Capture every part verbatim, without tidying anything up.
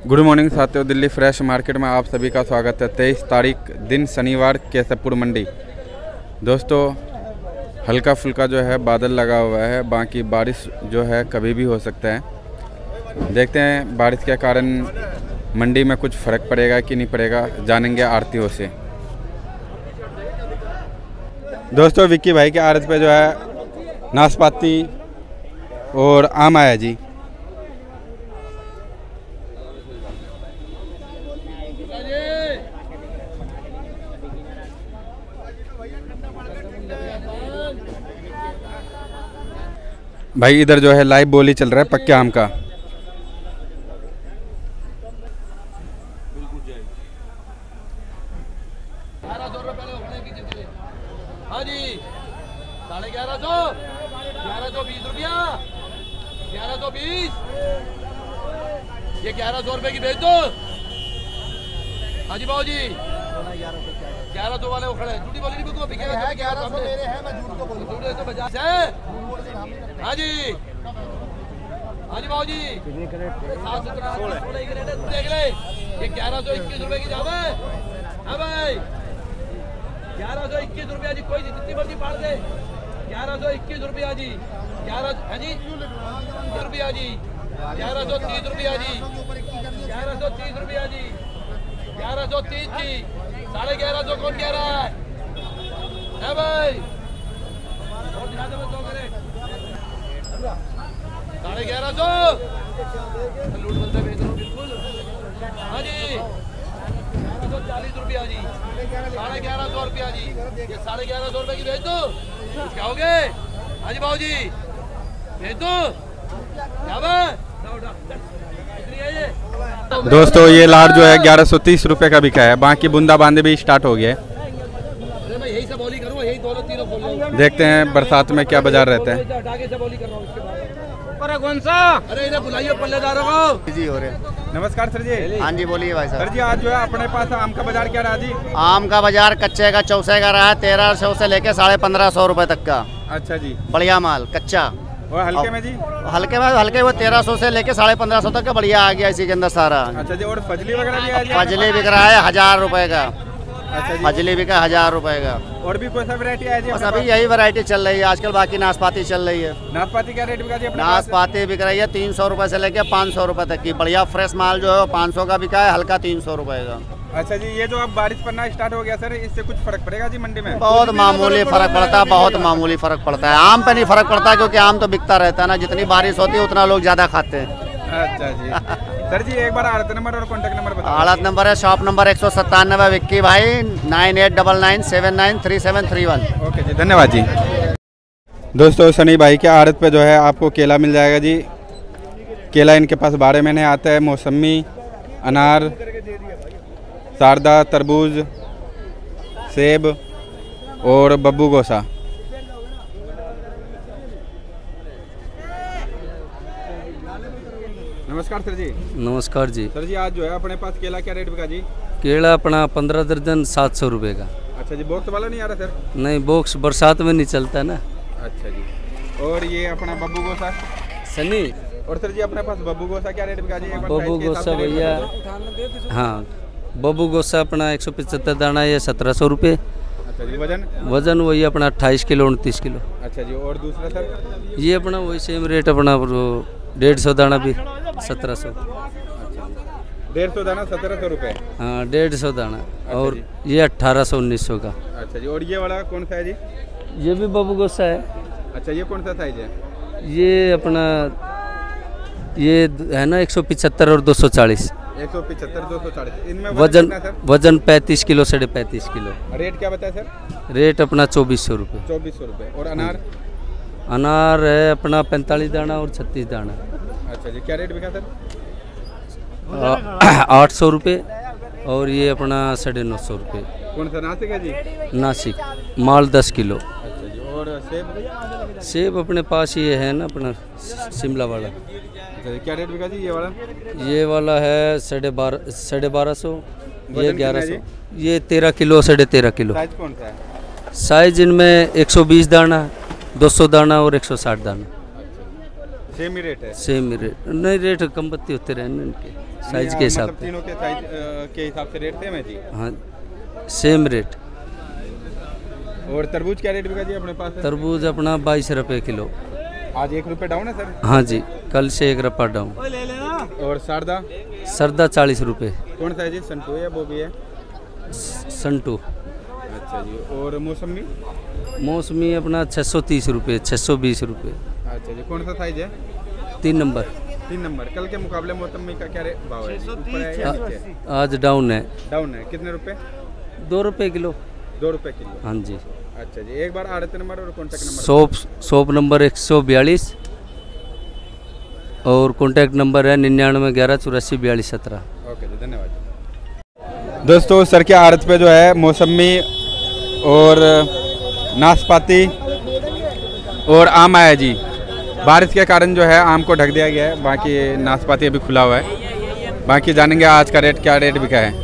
Good morning साथियों, Delhi fresh market में आप सभी का स्वागत है। तेईस तारीख दिन शनिवार, केशवपुर मंडी। दोस्तों, हल्का फुल्का जो है बादल लगा हुआ है, बाकी बारिश जो है कभी भी हो सकता है। देखते हैं बारिश के कारण मंडी में कुछ फ़र्क पड़ेगा कि नहीं पड़ेगा, जानेंगे आरतीयों से। दोस्तों, विक्की भाई के आड़त पे जो है नाशपाती और आम आया जी। भाई इधर जो है लाइव बोली चल रहा है पक्के आम का। हाँ जी, साढ़े ग्यारह सौ ग्यारह सौ बीस रुपया ग्यारह सौ बीस ये ग्यारह सौ रुपए की भेज दो। हाँ जी भाऊ जी, ग्यारह सौ वाले वो खड़े हैं। झूठी बोली नहीं, बिल्कुल बिकेगा है। ग्यारह सौ मेरे हैं, मैं झूठ को बोल रहा हूं। तो बजा से हाँ जी, हाँ जी भाऊ जी, सात सौ सोलह देख ले। ये ग्यारह सौ इक्कीस रुपए की जावे। हाँ भाई, ग्यारह सौ इक्कीस रुपया जी, कोई जितनी मर्जी पाड़ दे। ग्यारह सौ इक्कीस रुपया जी, ग्यारह है जी रुपया जी, ग्यारह सौ तीस रुपया जी, ग्यारह सौ तीस रुपया जी, ग्यारह सौ तीस जी, साढ़े ग्यारह सौ कौन कह रहा है? है भाई, और दिखा दो दो करे साढ़े ग्यारह सौ लूट बंदा भेज दो बिल्कुल। हाँ जी, ग्यारह सौ चालीस रुपया जी, साढ़े ग्यारह सौ रुपया जी, ये साढ़े ग्यारह सौ रुपए की भेज दो। क्या हो गए? हाँ जी भाऊ जी, भेज दो। क्या बात? दोस्तों, ये लाट जो है ग्यारह सौ तीस रुपये का बिका है, बाकी बूंदाबांदी भी स्टार्ट हो गया है। अरे मैं यही सब बोली करूँ, यही दोनों तीनों बोल रहा हूँ। देखते हैं बरसात में क्या बाजार रहता है। कौन सा? अरे इन्हें बुलाइए पल्लेदारों को जी। हो रहे नमस्कार सर जी। हाँ जी, बोलिए भाई साहब। सर जी, आज जो है अपने पास आम का बाजार क्या रहा जी? आम का बाजार कच्चे का चौसे का रहा है, तेरह सौ से लेके साढ़े पंद्रह सौ रुपए तक का। अच्छा जी, बढ़िया माल कच्चा। और हल्के में जी? हल्के में हल्के वो तेरह सौ से लेके साढ़े पंद्रह सौ तक का बढ़िया आ गया इसी के अंदर सारा। अच्छा जी, और फजली वगैरह भी है? फजली बिक रहा है हजार रुपए का। अच्छा जी, फजली बिका हजार रुपए का। और भी कोई सा वैरायटी है जी? बस अभी यही वैरायटी चल रही है आजकल, बाकी नाशपाती चल रही है। नाशपाती क्या रेट बिका जी अपने पास? नाशपाती बिक रही है तीन सौ रुपए से लेके पाँच सौ रुपए तक की। बढ़िया फ्रेश माल जो है पाँच सौ का बिका है, हल्का तीन सौ रुपए का। अच्छा जी, ये जो अब बारिश पड़ना स्टार्ट हो गया सर, इससे कुछ फर्क पड़ेगा जी मंडी में? बहुत मामूली फर्क पड़ता है, बहुत मामूली फर्क पड़ता है। आम पे नहीं फर्क पड़ता क्योंकि आम तो बिकता रहता है ना, जितनी बारिश होती है उतना लोग ज्यादा खाते हैं। अच्छा जी। सर जी, एक बार आड़त नंबर और कॉन्टैक्ट नंबर बताओ। आड़त नंबर है शॉप नंबर एक सौ सत्तानवे विक्की भाई, nine eight double nine seven nine three seven three one. Okay जी, धन्यवाद जी। दोस्तों, सनी भाई के आड़त पे जो है आपको केला मिल जाएगा जी। केला इनके पास बारह महीने आता है। मौसमी, अनार, सारदा, तरबूज, सेब और बब्बू गोसा। नमस्कार सर जी। नमस्कार जी। सर जी, आज जो है अपने पास केला क्या रेट बिका जी? केला अपना पंद्रह दर्जन सात सौ रुपये का। अच्छा जी, बॉक्स वाला नहीं आ रहा सर? नहीं, बॉक्स बरसात में नहीं चलता ना। अच्छा जी, और ये अपना बब्बू गोसा सनी। और सर जी, अपने पास बब्बू गोसा क्या रेट बिका जी? बब्बू गोसा भैया, हाँ बब्बू गोसा अपना एक सौ पचहत्तर दाना है, सत्रह सौ रुपये। अच्छा जी, वजन? वजन वही अपना अट्ठाईस किलो उनतीस किलो। अच्छा जी, और दूसरा सर? ये अपना वही सेम रेट अपना डेढ़ सौ दाना भी सत्रह सौ। डेढ़ सौ दाना सत्रह सौ रुपये? हाँ, डेढ़ सौ दाना। और ये अट्ठारह सौ उन्नीस सौ का। अच्छा जी, और ये वाला कौन सा है जी? ये भी बब्बू गोसा है। अच्छा, ये कौन सा साइज है? ये अपना ये है ना एक सौ पिछहत्तर और दो सौ चालीस। एक सौ पिछहत्तर दो सौ चालीस। इनमें वजन वजन पैंतीस किलो साढ़े पैंतीस किलो। रेट क्या बताया सर? रेट अपना चौबीस सौ रुपये। चौबीस सौ रुपये। और अनार? अनार है अपना पैंतालीस दाना और छत्तीस दाना। अच्छा जी, क्या रेट बिका सर? आठ सौ रुपये। और ये अपना साढ़े नौ सौ रुपये। कौन सा नासिक है जी? नासिक माल दस किलो। अच्छा जी, और सेब? सेब अपने पास ये है ना अपना शिमला वाला। अच्छा, क्या रेट बिका जी ये वाला? ये वाला है साढ़े बारह साढ़े बारह सौ, ये ग्यारह सौ, ये तेरह किलो साढ़े तेरह किलो। साइज कौन सा है? साइज इनमें एक सौ बीस दाना, दो सौ दाना और एक सौ साठ दाना। सेम ही रेट है? सेम ही रेट नहीं, रेट कम बत्ती होते रहे ना इनके साइज के हिसाब मतलब से। तीनों के साइज अ, के हिसाब से रेट सेम है जी? हाँ सेम रेट। और तरबूज क्या रेट बिका जी अपने पास है? तरबूज अपना बाईस रुपये किलो। आज एक रुपये डाउन है सर? हाँ जी, कल से एक रुपया डाउन। और सारदा? सरदा चालीस रुपये। कौन सा है जी, संतू है या वो भी है? संटू। अच्छा जी। और मौसमी? मौसमी अपना छः सौ तीस रुपये, छः सौ बीस रुपये। अच्छा जी। कौन सा साइज है? तीन नंबर। तीन नंबर। कल के मुकाबले मौसमी का क्या रेट भाव है जी? ऊपर है या नीचे है? आज डाउन है। डाउन है। कितने रुपए? दो रुपये किलो। दो रुपए किलो। हाँ जी। अच्छा जी। एक बार आड़ती नंबर और contact number? Shop shop number एक सौ बयालीस और कॉन्टैक्ट नंबर है निन्यानवे ग्यारह चौरासी बयालीस सत्रह। ओके जी, धन्यवाद। दोस्तों सर के आड़त पे जो है मौसमी और नाशपाती और आम आया जी। बारिश के कारण जो है आम को ढक दिया गया है, बाकी नाशपाती अभी खुला हुआ है। बाकी जानेंगे आज का रेट, क्या रेट बिका है।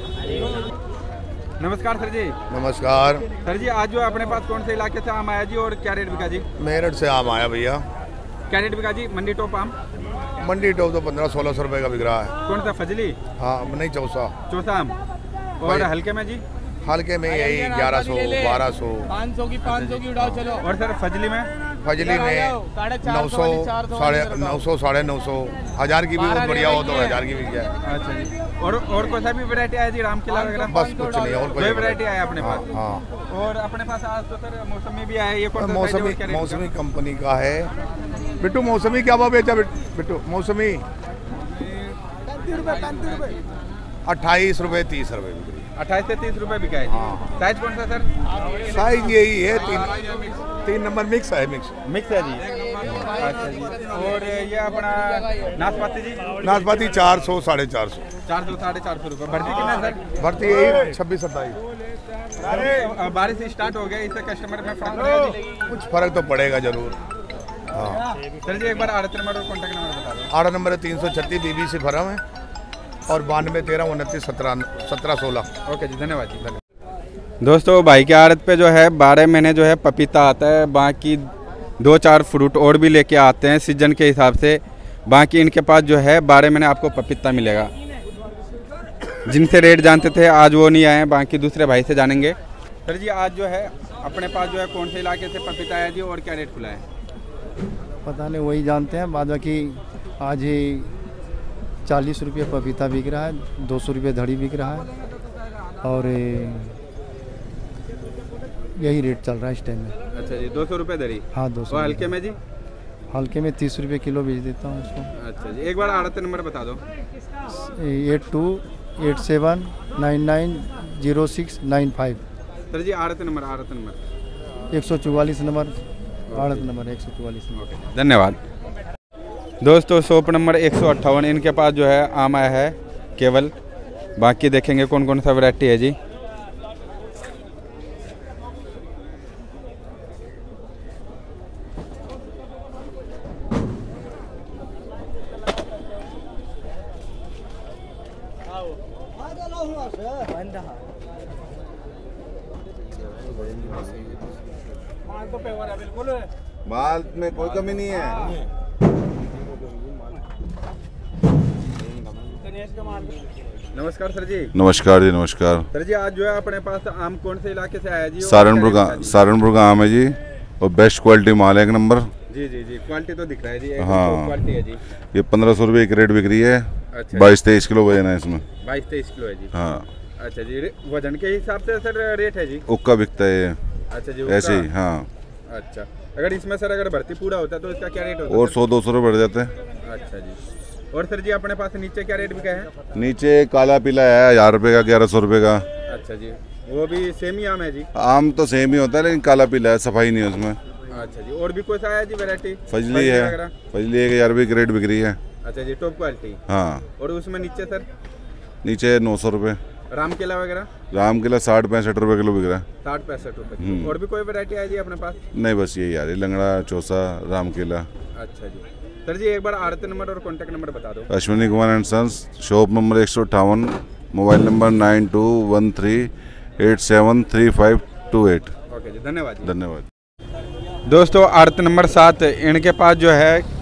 नमस्कार सर जी। नमस्कार सर जी, आज जो अपने पास कौन से इलाके से आम आया जी और क्या रेट बिका जी? मेरठ से आम आया भैया। क्या रेट बिका जी मंडी टॉप आम? मंडी टॉप तो पंद्रह सोलह सौ रुपये का बिक रहा है। कौन सा, फजली? हाँ नहीं, चौसा चौसा आम। और भाई- हल्के में जी? हल्के में यही ग्यारह सौ बारह सौ। पाँच सौ की पाँच सौ की उड़ाओ चलो। और सर फजली में? फजली में नौ सौ साढ़े नौ सौ साढ़े नौ सौ हज़ार की भी बहुत बढ़िया हो तो हज़ार की बिक जाए। अच्छा जी। और और कौन सा भी वैरायटी आया जी, राम किला वगैरह? बस कुछ नहीं और कोई वैरायटी आया अपने हाँ, पास? हाँ। और अपने पास आज तो सर मौसमी भी आया है, ये कौन सा size है और मौसमी क्या रेट मौसमी कंपनी का है। बिट्टू मौसमी क्या भाव बेचा? बिट्टू मौसमी अट्ठाईस रुपये तीस रुपये बिक रही। अट्ठाईस से तीस रुपए बिका है जी। हाँ। साइज कौन सा सर? साइज यही है, तीन तीन नंबर मिक्स है। मिक्स मिक्स है जी। अच्छा जी। और ये अपना नाशपाती जी? नाशपाती चार सौ साढ़े चार सौ। चार सौ साढ़े चार सौ रुपये। भर्ती कितना है सर? भर्ती यही छब्बीस सत्ताईस। अभी बारिश स्टार्ट हो गया, इससे कस्टमर में फर्क पड़ेगा जी? कुछ फर्क तो पड़ेगा जरूर। हाँ सर जी, एक बार आड़त नंबर और कॉन्टैक्ट नंबर बता दो। आठ नंबर है तीन सौ छत्तीस बीबी से फरम है और बानवे तेरह उनतीस सत्रह सत्रह सोलह। ओके जी, धन्यवाद जी। धन्यवाद। दोस्तों भाई के आड़त पे जो है बारह महीने जो है पपीता आता है, बाकी दो चार फ्रूट और भी लेके आते हैं सीजन के हिसाब से। बाकी इनके पास जो है बारह महीने आपको पपीता मिलेगा। जिनसे रेट जानते थे आज वो नहीं आए, बाकी दूसरे भाई से जानेंगे। सर जी, आज जो है अपने पास जो है कौन से इलाके से पपीता आया जी और क्या रेट खुला है? पता नहीं, वही जानते हैं। बाद बाकी आज ही चालीस रुपये पपीता बिक रहा है, दो सौ रुपये धड़ी बिक रहा है और यही रेट चल रहा है इस टाइम में। अच्छा जी, दो सौ रुपये दरी। हाँ दो सौ। और हल्के में जी? हल्के में तीस रुपये किलो बेच देता हूँ उसको। अच्छा जी, एक बार आड़त नंबर बता दो। Eight two eight seven nine nine zero six nine five. Sir जी, आड़त नंबर आड़त नंबर एक सौ चौवालीस नंबर, आड़त नंबर एक सौ चौवालीस नंबर। धन्यवाद। दोस्तों शॉप नंबर एक सौ अट्ठावन, इनके पास जो है आम आया है केवल। बाकी देखेंगे कौन कौन सा वैरायटी है जी। माल में कोई कमी नहीं है। नमस्कार सर जी। नमस्कार जी, नमस्कार। सर जी, आज जो है अपने पास आम कौन से इलाके से आया जी? और सहारनपुर क्या का रेट है सहारनपुर का आम है जी और बेस्ट क्वालिटी माल है, एक नंबर। जी? जी जी जी, क्वालिटी तो दिख रहा है जी, एक हाँ। क्वालिटी है जी। ये पंद्रह सौ रुपये एक रेट बिक रही है। अच्छा। बाईस तेईस किलो वजन है इसमें। बाईस तेईस किलो है जी। हाँ, अच्छा जी, रे- वजन के हिसाब से सर रेट है जी? उक्का बिकता है ये अच्छा जी, ऐसे ही। उसका? हाँ, अच्छा, अगर इसमें सर अगर भर्ती पूरा होता है तो इसका क्या रेट होता है? और सौ दो सौ रुपये बढ़ जाते हैं। अच्छा जी। और सर जी, अपने पास नीचे क्या रेट बिका है? नीचे काला पीला है हज़ार रुपये का, ग्यारह सौ रुपये का। अच्छा जी, वो भी सेम ही आम है जी? आम तो सेम ही होता है लेकिन काला पीला है, सफाई नहीं है उसमें। अच्छा जी, और भी कोई सा है जी वैरायटी? फजली है, फजली एक हज़ार रुपये की रेट बिक रही है। अच्छा जी, टॉप क्वालिटी। हाँ, और उसमें नीचे सर? नीचे नौ सौ रुपये। राम केला वगैरह? राम किला साठ पैंसठ रुपये किलो बिक रहा है। साठ पैंसठ रुपये। हम्म। और भी कोई वैरायटी है जी अपने पास? नहीं, बस यही यार, लंगड़ा, चौसा, राम किला। अच्छा जी। सर जी, एक बार आड़त नंबर और कॉन्टैक्ट नंबर बता दो। Ashwini Kumar and sons, shop number एक सौ अट्ठावन, mobile number nine two one three eight seven three five two eight. Okay जी, धन्यवाद जी। धन्यवाद। दोस्तों आड़त नंबर सात, इनके पास जो है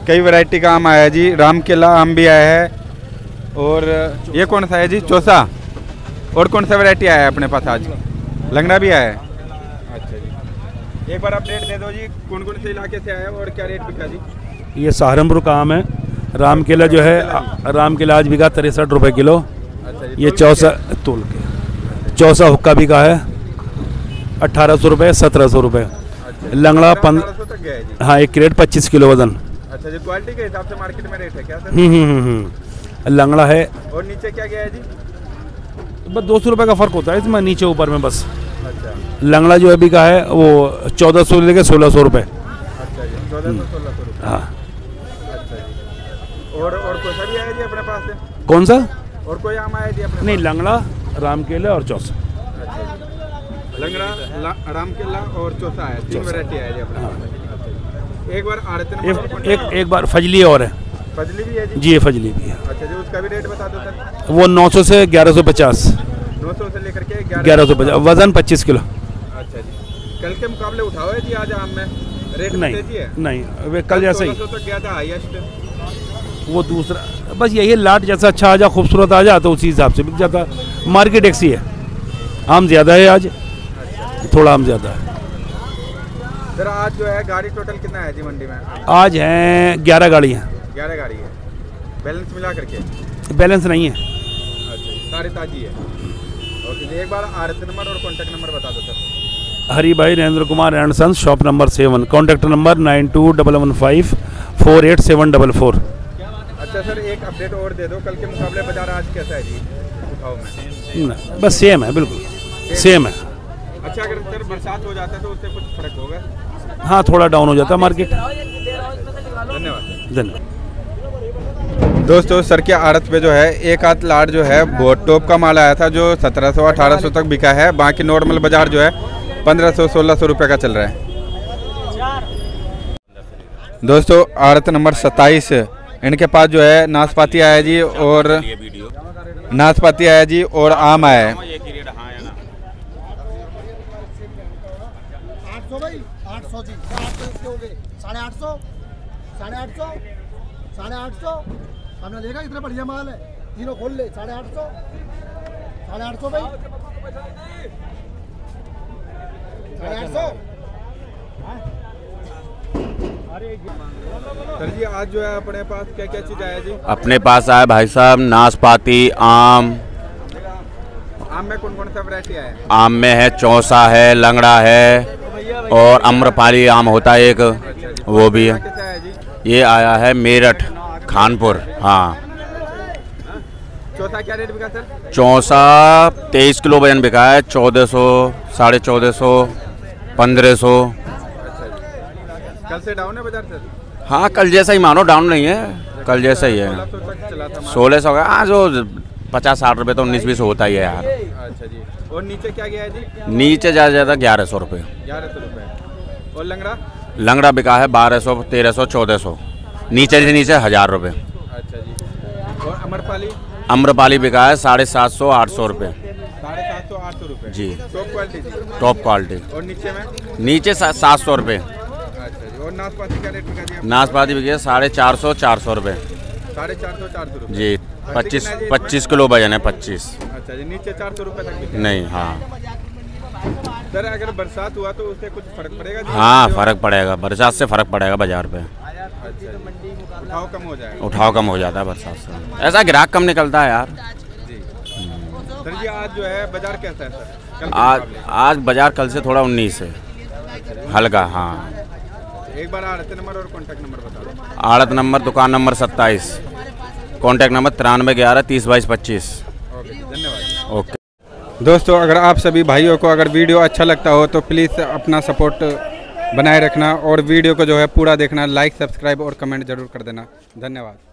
कई वैरायटी का आम आया है जी। राम केला आम भी आया है, और ये कौन सा है जी? चौसा। और कौन सा वैरायटी आया है अपने पास आज? लंगड़ा भी आया है। अच्छा जी, एक बार अपडेट दे दो जी, कौन कौन से इलाके से आया है और क्या रेट बिका जी? ये सहारनपुर का आम है। राम केला जो है, राम केला आज बिका तिरसठ रुपये किलो। अच्छा, ये चौसा तोल के चौसा हुक्का बिका है अट्ठारह सौ रुपये, सत्रह सौ रुपये। लंगड़ा पंद्रह तक गया है जी। हाँ, एक क्रेट पच्चीस किलो वजन। अच्छा जी, क्वालिटी के हिसाब से मार्केट में रेट है क्या सर? हम्म हम्म हम्म लंगड़ा है। और नीचे क्या गया है जी? बस दो सौ रुपये का फ़र्क होता है इसमें, नीचे ऊपर में बस। अच्छा लंगड़ा जो है बिका है वो चौदह सौ लेके सोलह सौ रुपये। अच्छा जी, चौदह सौ सोलह सौ रुपये। हाँ। अच्छा जी, और और कोई सा भी आया जी अपने पास से? कौन सा? और कोई आम आया जी अपने नहीं, लंगड़ा, राम केला और चौसा। पास? अच्छा जी, लंगड़ा, ला- राम केला और चौसा है, तीन वैरायटी है जी अपने पास। एक बार आड़त एक एक एक बार फजली और है। फजली भी है जी? जी, ये फजली भी है। अच्छा जी, उसका भी रेट बता दो सर। वो नौ सौ से ग्यारह सौ पचास। नौ सौ से लेकर के ग्यारह सौ पचास, वजन पच्चीस किलो। अच्छा जी, कल के मुकाबले उठाओ है जी आज आम में? रेट में नहीं तेजी है? नहीं, वे कल जैसा ही। चौदह सौ तक गया था हाईएस्ट। वो दूसरा बस यही है, लाट जैसा अच्छा आ जा, खूबसूरत आ जा, तो उसी हिसाब से बिक जाता। मार्केट एक सी है, आम ज़्यादा है आज, थोड़ा आम ज़्यादा है। सर आज जो है गाड़ी टोटल कितना है जी मंडी में? आज हैं ग्यारह गाड़ियाँ। ग्यारह गाड़ी है, बैलेंस मिला करके? बैलेंस नहीं है। अच्छा, सारी ताजी है। ओके, एक बार आरती नंबर और कॉन्टैक्ट नंबर बता दो सर। हरी भाई Narendra Kumar and sons, shop number seven, contact number nine two double one five four eight seven double four. अच्छा सर, एक अपडेट और दे दो, कल के मुकाबले बाजार आज कैसा है जी उठाओ में? बस सेम है, बिल्कुल सेम है। अच्छा, अगर सर बरसात हो जाता है तो उससे कुछ फर्क होगा? हाँ, थोड़ा डाउन हो जाता है मार्केट। धन्यवाद। धन्यवाद। दोस्तों, सर के आड़त पे जो है एक आध लाट जो है बहुत टॉप का माल आया था, जो सत्रह सौ अठारह सौ तक बिका है। बाकी नॉर्मल बाजार जो है पंद्रह सौ सोलह सौ रुपये का चल रहा है। दोस्तों, आड़त नंबर सत्ताईस, इनके पास जो है नाशपाती आया जी, और नाशपाती आया जी, और आम आया है। आठ सौ जी, साढ़े आठ सौ, साढ़े आठ सौ, साढ़े आठ सौ। हमने देखा इतना बढ़िया माल है, तीनों खोल ले। साढ़े आठ सौ, साढ़े आठ सौ भाई, साढ़े आठ सौ। सर जी, आज जो है अपने पास क्या क्या चीज़ आया जी? अपने पास आया भाई साहब नाशपाती, आम। आम में कौन कौन सा वैरायटी आया है? आम में है चौसा है, लंगड़ा है, और अम्रपाली आम होता है एक, वो भी है। कैसा है जी? ये आया है मेरठ, खानपुर। हाँ, चौथा क्या रेट बिका सर? चौसा तेईस किलो वजन बिका है, चौदह सौ, साढ़े चौदह सौ, पंद्रह सौ। कल से डाउन है बाजार सर? हाँ, कल जैसा ही मानो, डाउन नहीं है, कल जैसा ही है। सोलह सौ तक चला था माल। सोलह सौ का, हाँ, जो पचास साठ रुपये तो उन्नीस बीस होता ही है यार। अच्छा जी, और नीचे क्या गया है जी? नीचे ज़्यादा ज़्यादा ग्यारह सौ रुपये। ग्यारह सौ रुपये। और लंगड़ा? लंगड़ा बिका है बारह सौ, तेरह सौ, चौदह सौ, नीचे से नीचे हज़ार रुपये। अच्छा जी, और अमरपाली? अम्रपाली बिका है साढ़े सात सौ, आठ सौ रुपये। साढ़े सात सौ आठ सौ रुपये जी। टॉप क्वालिटी जी? Top quality. और नीचे में? नीचे सात सौ रुपये। अच्छा जी, और नाशपाती क्या रेट बिका जी? नाशपाती बिकी है साढ़े चार सौ, चार सौ रुपये। साढ़े चार सौ चार सौ रुपये जी। पच्चीस पच्चीस किलो वजन है, पच्चीस। अच्छा जी, नीचे चार सौ रुपये तक बिका? नहीं। हाँ सर, अगर बरसात हुआ तो उससे कुछ फर्क पड़ेगा जी? हाँ, फ़र्क पड़ेगा, बरसात से फ़र्क पड़ेगा बाजार पे। अच्छा जी, उठाव कम हो जाएगा? उठाव कम हो जाता है बरसात से, ऐसा ग्राहक कम निकलता है यार। जी। सर जी, आज जो है बाजार कैसा है सर कल के आज मुकाबले? आज बाजार कल से थोड़ा उन्नीस है, हल्का। हाँ, एक बार आड़त नंबर और कॉन्टैक्ट नंबर बता दो। आड़त नंबर दुकान नंबर सत्ताईस, कॉन्टैक्ट नंबर तिरानवे ग्यारह तीस बाईस पच्चीस। ओके, धन्यवाद। ओके दोस्तों, अगर आप सभी भाइयों को अगर वीडियो अच्छा लगता हो तो प्लीज़ अपना सपोर्ट बनाए रखना, और वीडियो को जो है पूरा देखना, लाइक सब्सक्राइब और कमेंट जरूर कर देना। धन्यवाद।